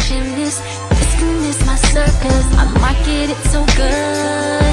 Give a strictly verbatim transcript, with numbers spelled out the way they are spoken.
watching this. This and this my circus, I market it so good.